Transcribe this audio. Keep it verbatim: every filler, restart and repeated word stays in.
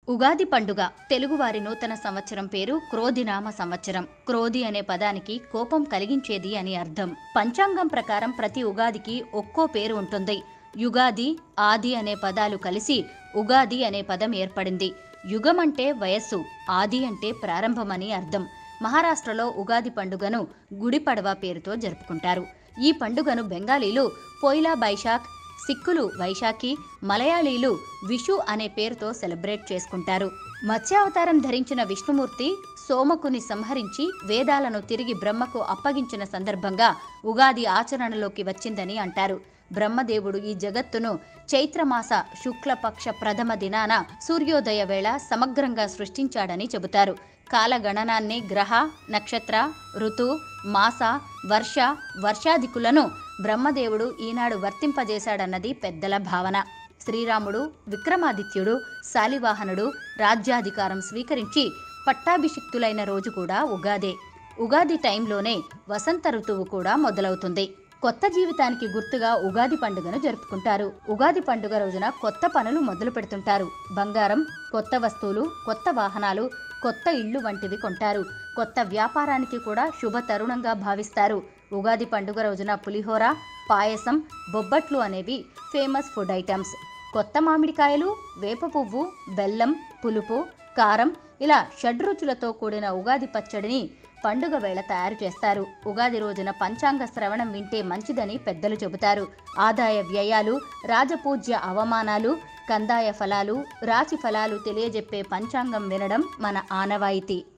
ఉగాది పండుగ తెలుగువారి నూతన సంవత్సరం పేరు క్రోధినామ సంవత్సరం. క్రోధి అనే పదానికి కోపం కలిగించేది అని అర్థం. పంచాంగం ప్రకారం ప్రతి ఉగాదికి ఒక్కో పేరు ఉంటుంది. యుగాది, ఆది అనే పదాలు కలిసి ఉగాది అనే పదం ఏర్పడింది. యుగం అంటే వయస్సు, ఆది అంటే ప్రారంభమని అర్థం. మహారాష్ట్రలో ఉగాది పండుగను గుడి పడవ పేరుతో జరుపుకుంటారు. ఈ పండుగను బెంగాలీలు పోయిలా బైశాఖ్, సిక్కులు వైశాఖి, మలయాళీలు విషు అనే పేరుతో సెలబ్రేట్ చేసుకుంటారు. మత్స్యావతారం ధరించిన విష్ణుమూర్తి సోమకుని సంహరించి వేదాలను తిరిగి బ్రహ్మకు అప్పగించిన సందర్భంగా ఉగాది ఆచరణలోకి వచ్చిందని అంటారు. బ్రహ్మదేవుడు ఈ జగత్తును చైత్రమాస శుక్లపక్ష ప్రథమ దినాన సూర్యోదయ వేళ సమగ్రంగా సృష్టించాడని చెబుతారు. కాలగణనాన్ని గ్రహ, నక్షత్ర, ఋతు, మాస, వర్ష, వర్షాదికులను బ్రహ్మదేవుడు ఈనాడు వర్తింపజేశాడన్నది పెద్దల భావన. శ్రీరాముడు, విక్రమాదిత్యుడు, శాలివాహనుడు రాజ్యాధికారం స్వీకరించి పట్టాభిషిక్తులైన రోజు కూడా ఉగాదే. ఉగాది టైంలోనే వసంత ఋతువు కూడా మొదలవుతుంది. కొత్త జీవితానికి గుర్తుగా ఉగాది పండుగను జరుపుకుంటారు. ఉగాది పండుగ రోజున కొత్త పనులు మొదలు పెడుతుంటారు. బంగారం, కొత్త వస్తువులు, కొత్త వాహనాలు, కొత్త ఇళ్లు వంటివి కొంటారు. కొత్త వ్యాపారానికి కూడా శుభ తరుణంగా భావిస్తారు. ఉగాది పండుగ రోజున పులిహోర, పాయసం, బొబ్బట్లు అనేవి ఫేమస్ ఫుడ్ ఐటమ్స్. కొత్త మామిడికాయలు, వేప పువ్వు, బెల్లం, పులుపు, కారం ఇలా షడ్రుచులతో కూడిన ఉగాది పచ్చడిని పండుగ వేళ తయారు చేస్తారు. ఉగాది రోజున పంచాంగ శ్రవణం వింటే మంచిదని పెద్దలు చెబుతారు. ఆదాయ వ్యయాలు, రాజపూజ్య అవమానాలు, కందాయ ఫలాలు, రాశి ఫలాలు తెలియజెప్పే పంచాంగం వినడం మన ఆనవాయితీ.